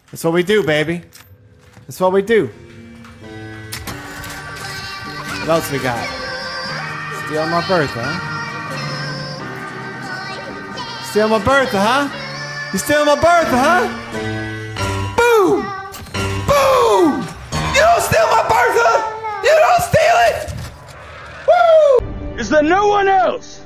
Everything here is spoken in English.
That's what we do, baby. That's what we do. What else we got? Steal my bertha, huh? Steal my bertha, huh? You steal my bertha, huh? Boom! Boom! You don't steal my bertha! You don't steal it! Woo! Is there no one else?